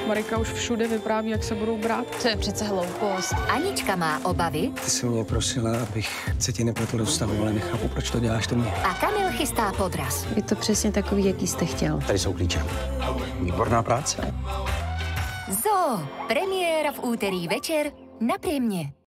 Marika už všude vypráví, jak se budou brát. To je přece hloupost. Anička má obavy. Ty jsi mě prosila, abych se ti nepletl do vztahu, ale nechápu, proč to děláš to mě. A Kamil chystá podraz. Je to přesně takový, jaký jste chtěl. Tady jsou klíče. Výborná práce. Zoo. Premiéra v úterý večer na Primě.